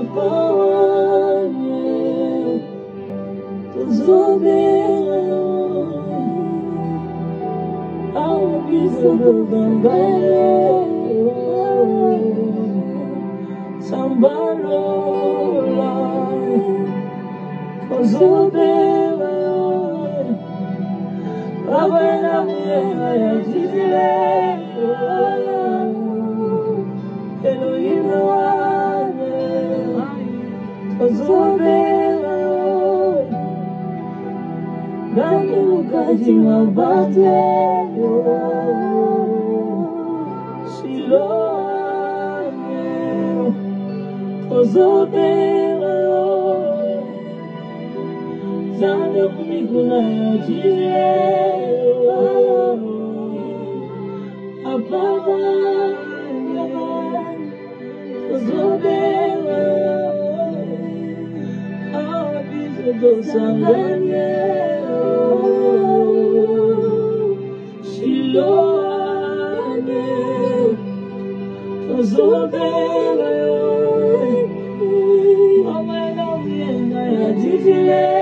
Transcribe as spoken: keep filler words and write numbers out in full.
Apawane Tuzobera Awabizo Dogambale Sambalola Tuzobera Abena Mwenga ya Jizile Elohim wane Tuzobera Nani mukaji mabate Shiloane Tuzobera Zande kumikuna ya jire Apawane Tuzobera Awabizo dosanganye Shiloane Tuzobera Omena Mwenga ya Jizile